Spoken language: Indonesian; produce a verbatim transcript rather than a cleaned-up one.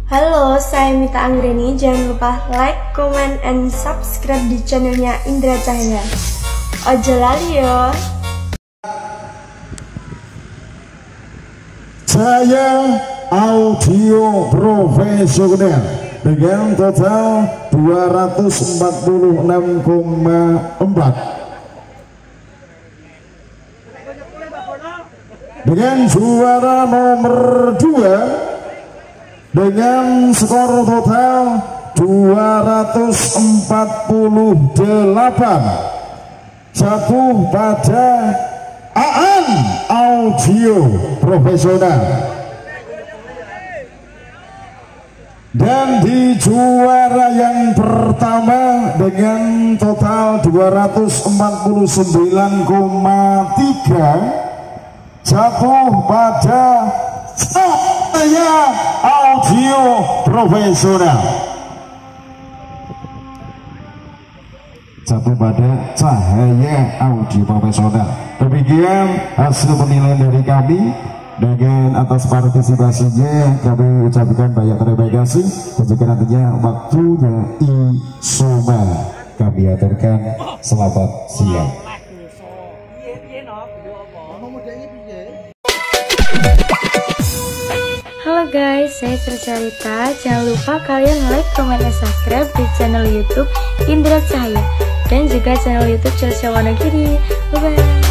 Halo, saya Mita Anggreni. Jangan lupa like, comment, and subscribe di channelnya Indra Cahya. Ojo lali yo. Saya audio profesional dengan total dua ratus empat puluh enam koma empat dengan juara nomor dua dengan skor total dua ratus empat puluh delapan jatuh pada Aan Audio Profesional. Dan di juara yang pertama dengan total dua ratus empat puluh sembilan koma tiga jatuh pada Cahaya Audio Profesional. Jatuh pada Cahaya Audio Profesional. Demikian hasil penilaian dari kami. Dengan atas partisipasinya kami ucapkan banyak terima kasih. Dan juga nantinya waktunya Isoma kami aturkan selamat siang. Halo guys, saya Tercarita. Jangan lupa kalian like, comment, dan subscribe di channel YouTube Indra Cahya dan juga channel YouTube Chelsea Wonogiri. Bye bye.